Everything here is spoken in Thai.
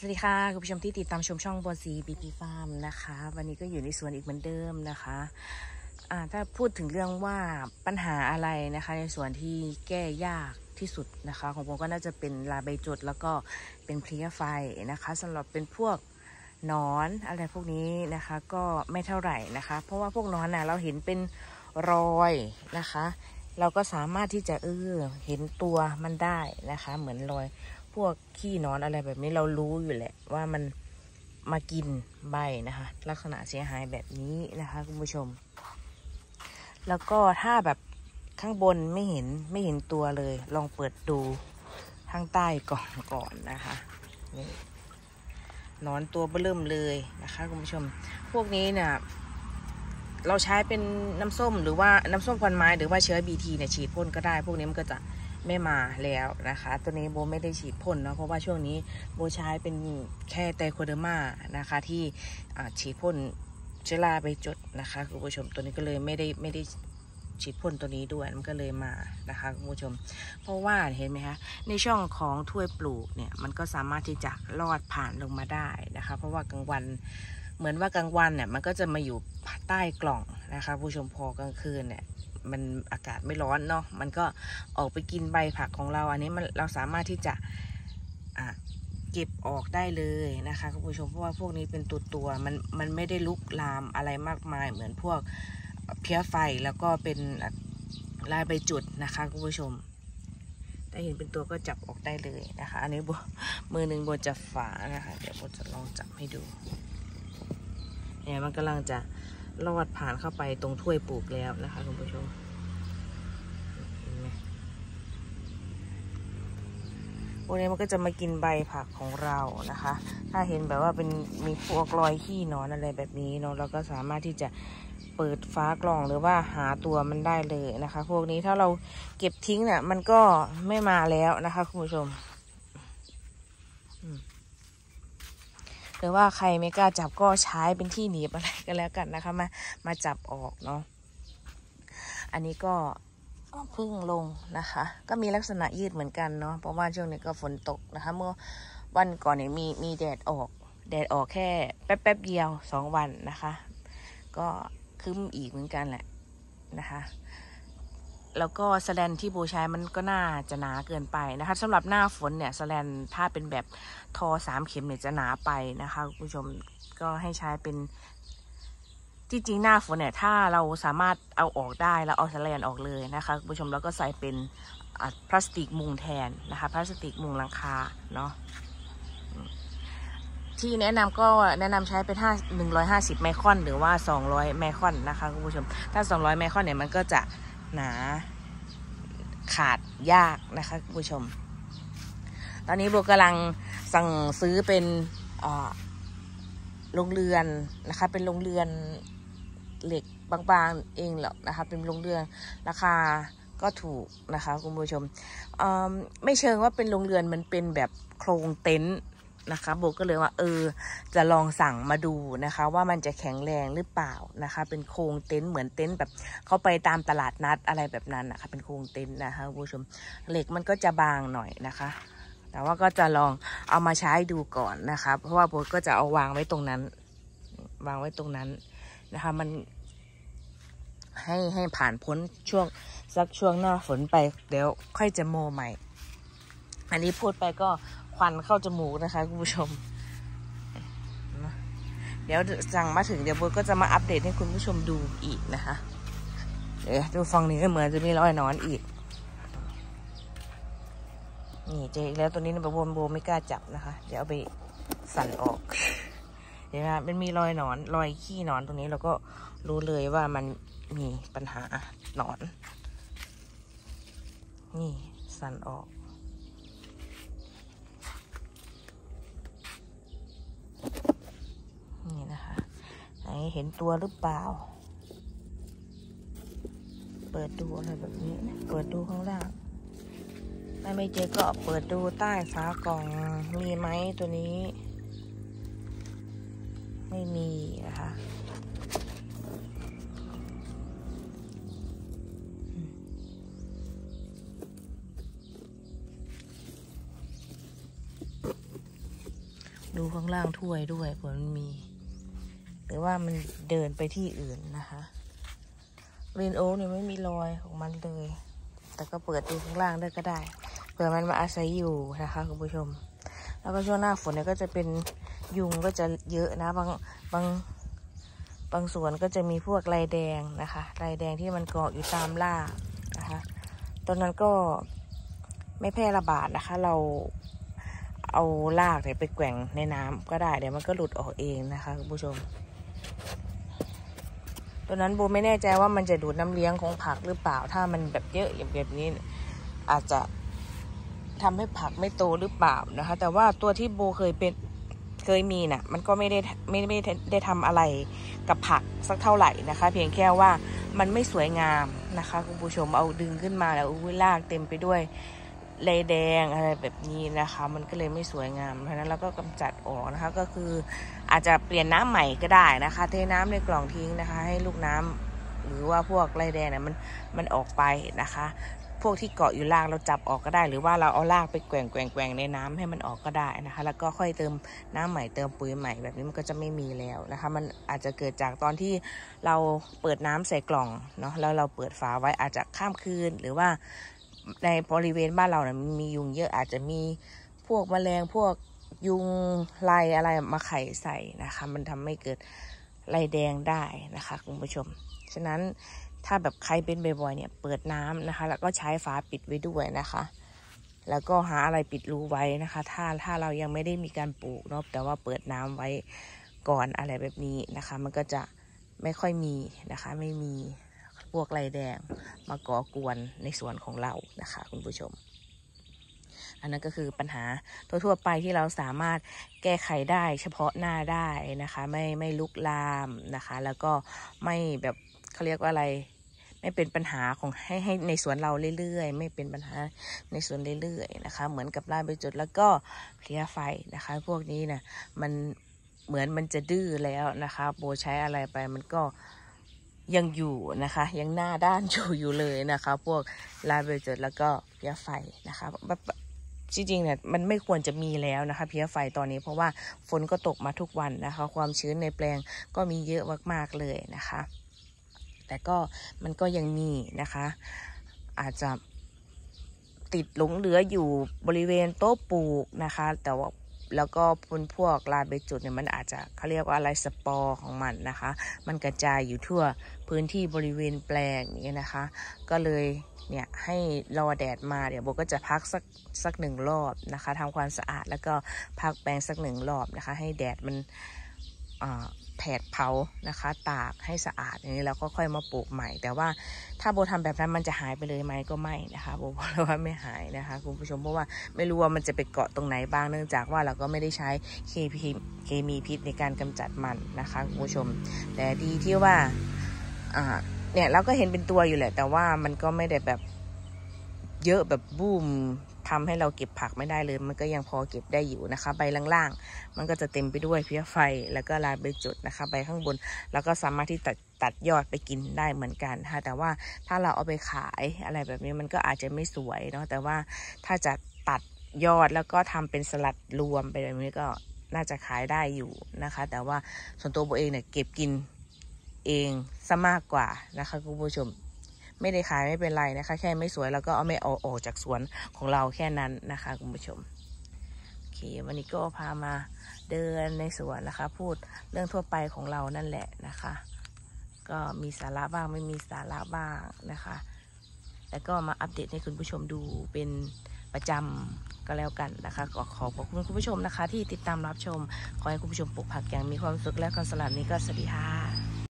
วัสดีค่ะคุณผู้ชมที่ติดตามชมช่องบัวสีบีบีฟาร์มนะคะวันนี้ก็อยู่ในสวนอีกเหมือนเดิมนะคะถ้าพูดถึงเรื่องว่าปัญหาอะไรนะคะในส่วนที่แก้ยากที่สุดนะคะของผมก็น่าจะเป็นลาใบจุดแล้วก็เป็นเพลี้ยไฟนะคะสำหรับเป็นพวกหนอนอะไรพวกนี้นะคะก็ไม่เท่าไหร่นะคะเพราะว่าพวกหนอนเราเห็นเป็นรอยนะคะเราก็สามารถที่จะเห็นตัวมันได้นะคะเหมือนรอยพวกขี้นอนอะไรแบบนี้เรารู้อยู่แหละว่ามันมากินใบนะคะลักษณะเสียหายแบบนี้นะคะคุณผู้ชมแล้วก็ถ้าแบบข้างบนไม่เห็นตัวเลยลองเปิดดูข้างใต้ก่อนนะคะนี่นอนตัวเบิ่มเลยนะคะคุณผู้ชมพวกนี้เนี่ยเราใช้เป็นน้ำส้มหรือว่าน้ำส้มควันไม้หรือว่าเชื้อ BT เนี่ยฉีดพ่นก็ได้พวกนี้มันก็จะไม่มาแล้วนะคะตัวนี้โบไม่ได้ฉีดพ่นเนาะเพราะว่าช่วงนี้โบใช้เป็นแค่ไตโคเดอร์มานะคะที่ฉีดพ่นเชื้อราไปจุดนะคะคุณผู้ชมตัวนี้ก็เลยไม่ได้ฉีดพ่นตัวนี้ด้วยมันก็เลยมานะคะคุณผู้ชมเพราะว่าเห็นไหมคะในช่องของถ้วยปลูกเนี่ยมันก็สามารถที่จะลอดผ่านลงมาได้นะคะเพราะว่ากลางวันเหมือนว่ากลางวันเนี่ยมันก็จะมาอยู่ใต้กล่องนะคะผู้ชมพอกลางคืนเนี่ยมันอากาศไม่ร้อนเนาะมันก็ออกไปกินใบผักของเราอันนี้เราสามารถที่จะเก็บออกได้เลยนะคะคุณผู้ชมเพราะว่าพวกนี้เป็นตัวมันไม่ได้ลุกลามอะไรมากมายเหมือนพวกเพี้ยไฟแล้วก็เป็นลายใบจุดนะคะคุณผู้ชมถ้าเห็นเป็นตัวก็จับออกได้เลยนะคะอันนี้มือหนึ่งโบจับฝานะคะเดี๋ยวโบจะลองจับให้ดูเนี่ยมันกำลังจะลอดผ่านเข้าไปตรงถ้วยปลูกแล้วนะคะคุณผู้ชมเห็นไหมพวกนี้มันก็จะมากินใบผักของเรานะคะถ้าเห็นแบบว่ามีพวกรอยขี้นอนอะไรแบบนี้เนาะเราก็สามารถที่จะเปิดฝากล่องหรือว่าหาตัวมันได้เลยนะคะพวกนี้ถ้าเราเก็บทิ้งเนี่ยมันก็ไม่มาแล้วนะคะคุณผู้ชมหรือว่าใครไม่กล้าจับก็ใช้เป็นที่หนีบอะไรก็แล้วกันนะคะมาจับออกเนาะอันนี้ก็เพิ่งลงนะคะก็มีลักษณะยืดเหมือนกันเนาะเพราะว่าช่วงนี้ก็ฝนตกนะคะเมื่อวันก่อนเนี่ยมีแดดออกแค่แป๊บเดียว2 วันนะคะก็คึ้มอีกเหมือนกันแหละนะคะแล้วก็แสแลนที่โบใช้มันก็น่าจะหนาเกินไปนะคะสำหรับหน้าฝนเนี่ยแสแลนถ้าเป็นแบบทอ3 เข็มเนี่ยจะหนาไปนะคะคุณผู้ชมก็ให้ใช้เป็นจริงๆหน้าฝนเนี่ยถ้าเราสามารถเอาออกได้แล้วเอาแสแลนออกเลยนะคะคุณผู้ชมแล้วก็ใส่เป็นพลาสติกมุงแทนนะคะพลาสติกมุงหลังคาเนาะที่แนะนำก็แนะนำใช้เป็น150 ไมครอนหรือว่า200 ไมครอนนะคะคุณผู้ชมถ้า200 ไมครอนเนี่ยมันก็จะหนาขาดยากนะคะคุณผู้ชมตอนนี้โบกำลังสั่งซื้อเป็นโรงเรือนนะคะเป็นโรงเรือนเหล็กบางๆเองหรอกนะคะเป็นโรงเรือนราคาก็ถูกนะคะคุณผู้ชมไม่เชิงว่าเป็นโรงเรือนมันเป็นแบบโครงเต็นท์นะคะโบก็เลยว่าจะลองสั่งมาดูนะคะว่ามันจะแข็งแรงหรือเปล่านะคะเป็นโครงเต็นท์เหมือนเต็นท์แบบเขาไปตามตลาดนัดอะไรแบบนั้นนะคะเป็นโครงเต็นท์นะคะคุณผู้ชมเหล็กมันก็จะบางหน่อยนะคะแต่ว่าก็จะลองเอามาใช้ดูก่อนนะคะเพราะว่าโบก็จะเอาวางไว้ตรงนั้นนะคะมันให้ผ่านพ้นช่วงหน้าฝนไปเดี๋ยวค่อยจะโมใหม่อันนี้พูดไปก็ควันเข้าจมูกนะคะคุณผู้ชมเดี๋ยวสั่งมาถึงเดี๋ยวโบก็จะมาอัปเดตให้คุณผู้ชมดูอีกนะคะเดี๋ยวดูฟังนี้ก็เหมือนจะมีรอยนอนอีกนี่เจอแล้วตัวนี้นะโบไม่กล้าจับนะคะเดี๋ยวเอาไปสั่นออกเดี๋ยวนะมันมีรอยหนอนรอยขี้หนอนตรงนี้เราก็รู้เลยว่ามันมีปัญหาหนอนนี่สั่นออกนี่นะคะไหนเห็นตัวหรือเปล่าเปิดดูอะไรแบบนี้เปิดดูข้างล่างถ้าไม่เจอก็เปิดดูใต้ฝากล่องมีไหมตัวนี้ไม่มีนะคะดูข้างล่างถ้วยด้วยเผื่อมันมีหรือว่ามันเดินไปที่อื่นนะคะเรนโอ๊กเนี่ยไม่มีรอยของมันเลยแต่ก็เปิดดูข้างล่างได้ก็ได้เผื่อมันมาอาศัยอยู่นะคะคุณผู้ชมแล้วก็ช่วงหน้าฝนเนี่ยก็จะเป็นยุงก็จะเยอะนะบางสวนก็จะมีพวกลายแดงนะคะลายแดงที่มันเกาะอยู่ตามรากนะคะตอนนั้นก็ไม่แพร่ระบาดนะคะเราเอารากเนี่ยไปแกว่งในน้ำก็ได้เดี๋ยวมันก็หลุดออกเองนะคะคุณผู้ชมตอนนั้นโบไม่แน่ใจว่ามันจะดูดน้ำเลี้ยงของผักหรือเปล่าถ้ามันแบบเยอะอย่างแบบนี้อาจจะทำให้ผักไม่โตหรือเปล่านะคะแต่ว่าตัวที่โบเคยมีน่ะมันก็ไม่ได้ทำอะไรกับผักสักเท่าไหร่นะคะเพียงแค่ว่ามันไม่สวยงามนะคะคุณผู้ชมเอาดึงขึ้นมาแล้วรากเต็มไปด้วยลายแดงอะไรแบบนี้นะคะมันก็เลยไม่สวยงามเพราะนั้นเราก็กำจัดออกนะคะก็คืออาจจะเปลี่ยนน้ำใหม่ก็ได้นะคะเทน้ำในกล่องทิ้งนะคะให้ลูกน้ำหรือว่าพวกลายแดงเนี่ยมันออกไปนะคะพวกที่เกาะอยู่รากเราจับออกก็ได้หรือว่าเราเอารากไปแกว่งในน้ำให้มันออกก็ได้นะคะแล้วก็ค่อยเติมน้ำใหม่เติมปุ๋ยใหม่แบบนี้มันก็จะไม่มีแล้วนะคะมันอาจจะเกิดจากตอนที่เราเปิดน้ำใส่กล่องเนาะแล้วเราเปิดฝาไว้อาจจะข้ามคืนหรือว่าในบริเวณบ้านเราเนี่ยมียุงเยอะอาจจะมีพวกแมลงพวกยุงลายอะไรมาไข่ใส่นะคะมันทำให้เกิดลายแดงได้นะคะคุณผู้ชมฉะนั้นถ้าแบบใครเป็นบ่อยๆเนี่ยเปิดน้ำนะคะแล้วก็ใช้ฝาปิดไว้ด้วยนะคะแล้วก็หาอะไรปิดรูไว้นะคะถ้าเรายังไม่ได้มีการปลูกเนาะแต่ว่าเปิดน้ำไว้ก่อนอะไรแบบนี้นะคะมันก็จะไม่ค่อยมีนะคะไม่มีพวกลายแดงมาก่อกวนในสวนของเรานะคะคุณผู้ชมอันนั้นก็คือปัญหาทั่วๆไปที่เราสามารถแก้ไขได้เฉพาะหน้าได้นะคะไม่ลุกลามนะคะแล้วก็ไม่แบบเขาเรียกว่าอะไรไม่เป็นปัญหาของให้ในสวนเราเรื่อยๆไม่เป็นปัญหาในสวนเรื่อยๆนะคะเหมือนกับราใบจุดแล้วก็เพลี้ยไฟนะคะพวกนี้นะมันเหมือนมันจะดื้อแล้วนะคะโบใช้อะไรไปมันก็ยังอยู่นะคะยังหน้าด้านอยู่เลยนะคะพวกราใบจุดแล้วก็เพลี้ยไฟนะคะจริงๆเนี่ยมันไม่ควรจะมีแล้วนะคะเพลี้ยไฟตอนนี้เพราะว่าฝนก็ตกมาทุกวันนะคะความชื้นในแปลงก็มีเยอะมากๆเลยนะคะแต่ก็มันก็ยังมีนะคะอาจจะติดหลงเหลืออยู่บริเวณโต๊ะปลูกนะคะแต่ว่าแล้วก็พวกลาใบจุดเนี่ยมันอาจจะเขาเรียกว่าอะไรสปอร์ของมันนะคะมันกระจายอยู่ทั่วพื้นที่บริเวณแปลงนี้นะคะก็เลยเนี่ยให้รอแดดมาเดี๋ยวโบก็จะพักสัก1 รอบนะคะทำความสะอาดแล้วก็พักแปลงสัก1 รอบนะคะให้แดดมันแผดเผานะคะตากให้สะอาดอย่างนี้แล้วก็ค่อยมาปลูกใหม่แต่ว่าถ้าโบทำแบบนั้นมันจะหายไปเลยไหมก็ไม่นะคะโบบอกเลยว่าไม่หายนะคะคุณผู้ชมเพราะว่าไม่รู้ว่ามันจะไปเกาะตรงไหนบ้างเนื่องจากว่าเราก็ไม่ได้ใช้เคมีพิษในการกำจัดมันนะคะคุณผู้ชมแต่ดีที่ว่าเนี่ยเราก็เห็นเป็นตัวอยู่แหละแต่ว่ามันก็ไม่ได้แบบเยอะแบบบูมทำให้เราเก็บผักไม่ได้เลยมันก็ยังพอเก็บได้อยู่นะคะใบล่างๆมันก็จะเต็มไปด้วยเพลี้ยไฟแล้วก็ลายใบจุดนะคะใบข้างบนแล้วก็สามารถที่ตัดยอดไปกินได้เหมือนกันค่ะแต่ว่าถ้าเราเอาไปขายอะไรแบบนี้มันก็อาจจะไม่สวยเนาะแต่ว่าถ้าจะตัดยอดแล้วก็ทำเป็นสลัดรวมไปแบบนี้ก็น่าจะขายได้อยู่นะคะแต่ว่าส่วนตัวโบเองเนี่ยเก็บกินเองซะมากกว่านะคะคุณผู้ชมไม่ได้ขายไม่เป็นไรนะคะแค่ไม่สวยแล้วก็เอาไม่ออกจากสวนของเราแค่นั้นนะคะคุณผู้ชมโอเควันนี้ก็พามาเดินในสวนนะคะพูดเรื่องทั่วไปของเรานั่นแหละนะคะก็มีสาระบ้างไม่มีสาระบ้างนะคะแล้วก็มาอัปเดตให้คุณผู้ชมดูเป็นประจำก็แล้วกันนะคะก็ขอบคุณคุณผู้ชมนะคะที่ติดตามรับชมขอให้คุณผู้ชมปลูกผักอย่างมีความสุขและความสลัดนี้ก็สวัสดีค่ะ